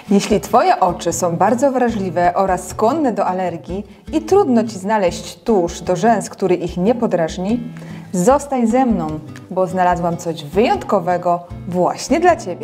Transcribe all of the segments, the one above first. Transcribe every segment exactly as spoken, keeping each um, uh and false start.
Jeśli Twoje oczy są bardzo wrażliwe oraz skłonne do alergii i trudno Ci znaleźć tusz do rzęs, który ich nie podrażni, zostań ze mną, bo znalazłam coś wyjątkowego właśnie dla Ciebie.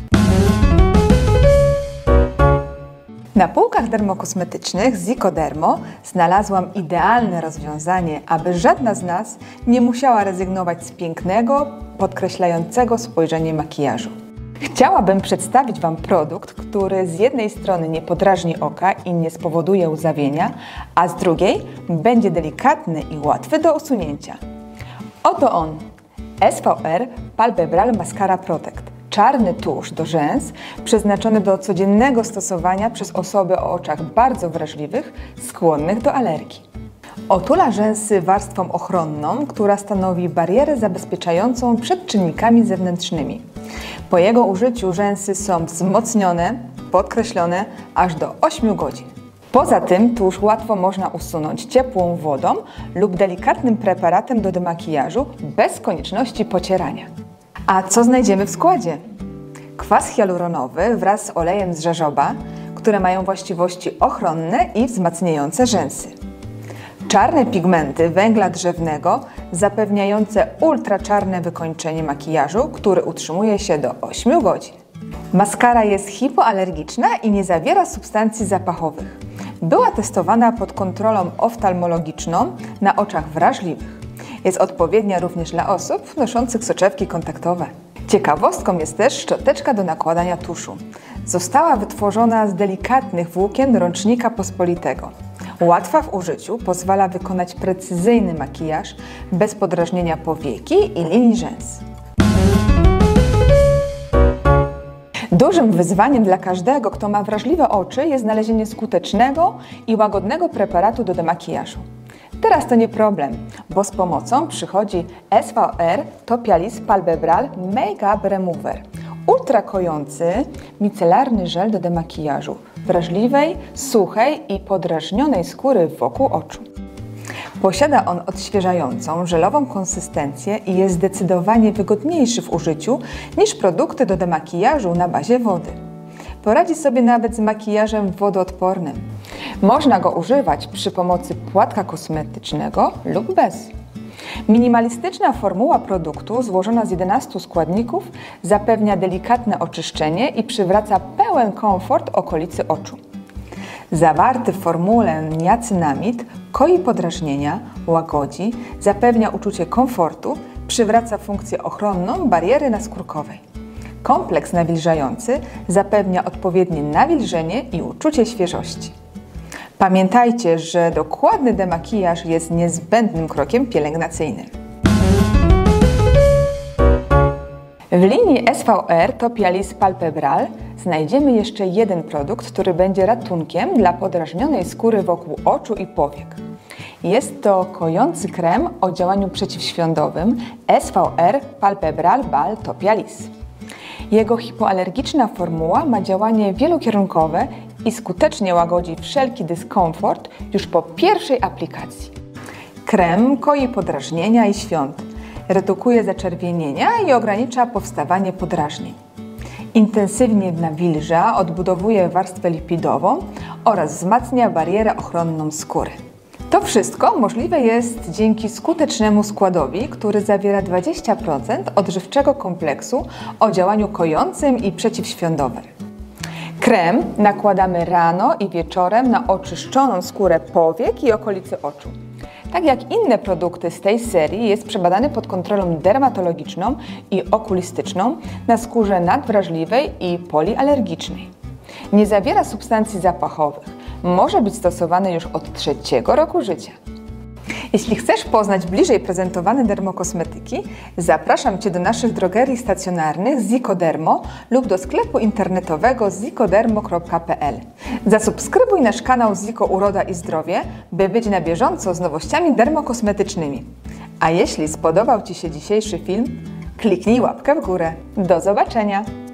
Na półkach dermokosmetycznych z Zicodermo znalazłam idealne rozwiązanie, aby żadna z nas nie musiała rezygnować z pięknego, podkreślającego spojrzenie makijażu. Chciałabym przedstawić Wam produkt, który z jednej strony nie podrażni oka i nie spowoduje łzawienia, a z drugiej będzie delikatny i łatwy do usunięcia. Oto on, S V R Palpebral Mascara Protect. Czarny tusz do rzęs przeznaczony do codziennego stosowania przez osoby o oczach bardzo wrażliwych, skłonnych do alergii. Otula rzęsy warstwą ochronną, która stanowi barierę zabezpieczającą przed czynnikami zewnętrznymi. Po jego użyciu rzęsy są wzmocnione, podkreślone aż do ośmiu godzin. Poza tym tusz łatwo można usunąć ciepłą wodą lub delikatnym preparatem do demakijażu bez konieczności pocierania. A co znajdziemy w składzie? Kwas hialuronowy wraz z olejem z żażoba, które mają właściwości ochronne i wzmacniające rzęsy. Czarne pigmenty węgla drzewnego zapewniające ultraczarne wykończenie makijażu, który utrzymuje się do ośmiu godzin. Maskara jest hipoalergiczna i nie zawiera substancji zapachowych. Była testowana pod kontrolą oftalmologiczną na oczach wrażliwych. Jest odpowiednia również dla osób noszących soczewki kontaktowe. Ciekawostką jest też szczoteczka do nakładania tuszu. Została wytworzona z delikatnych włókien rącznika pospolitego. Łatwa w użyciu, pozwala wykonać precyzyjny makijaż bez podrażnienia powieki i linii rzęs. Dużym wyzwaniem dla każdego, kto ma wrażliwe oczy, jest znalezienie skutecznego i łagodnego preparatu do demakijażu. Teraz to nie problem, bo z pomocą przychodzi S V R Topialis Palpebral Make-up Remover. Ultrakojący, micelarny żel do demakijażu wrażliwej, suchej i podrażnionej skóry wokół oczu. Posiada on odświeżającą, żelową konsystencję i jest zdecydowanie wygodniejszy w użyciu niż produkty do demakijażu na bazie wody. Poradzi sobie nawet z makijażem wodoodpornym. Można go używać przy pomocy płatka kosmetycznego lub bez. Minimalistyczna formuła produktu złożona z jedenastu składników zapewnia delikatne oczyszczenie i przywraca pełen komfort okolicy oczu. Zawarty w formule niacynamid koi podrażnienia, łagodzi, zapewnia uczucie komfortu, przywraca funkcję ochronną bariery naskórkowej. Kompleks nawilżający zapewnia odpowiednie nawilżenie i uczucie świeżości. Pamiętajcie, że dokładny demakijaż jest niezbędnym krokiem pielęgnacyjnym. W linii S V R Topialis Palpebral znajdziemy jeszcze jeden produkt, który będzie ratunkiem dla podrażnionej skóry wokół oczu i powiek. Jest to kojący krem o działaniu przeciwświądowym S V R Palpebral Bal Topialis. Jego hipoalergiczna formuła ma działanie wielokierunkowe i skutecznie łagodzi wszelki dyskomfort już po pierwszej aplikacji. Krem koi podrażnienia i świąt, redukuje zaczerwienienia i ogranicza powstawanie podrażnień. Intensywnie nawilża, odbudowuje warstwę lipidową oraz wzmacnia barierę ochronną skóry. To wszystko możliwe jest dzięki skutecznemu składowi, który zawiera dwadzieścia procent odżywczego kompleksu o działaniu kojącym i przeciwświądowym. Krem nakładamy rano i wieczorem na oczyszczoną skórę powiek i okolicy oczu. Tak jak inne produkty z tej serii, jest przebadany pod kontrolą dermatologiczną i okulistyczną na skórze nadwrażliwej i polialergicznej. Nie zawiera substancji zapachowych. Może być stosowany już od trzeciego roku życia. Jeśli chcesz poznać bliżej prezentowane dermokosmetyki, zapraszam Cię do naszych drogerii stacjonarnych Zicodermo lub do sklepu internetowego zicodermo kropka p l. Zasubskrybuj nasz kanał Zico Uroda i Zdrowie, by być na bieżąco z nowościami dermokosmetycznymi. A jeśli spodobał Ci się dzisiejszy film, kliknij łapkę w górę. Do zobaczenia!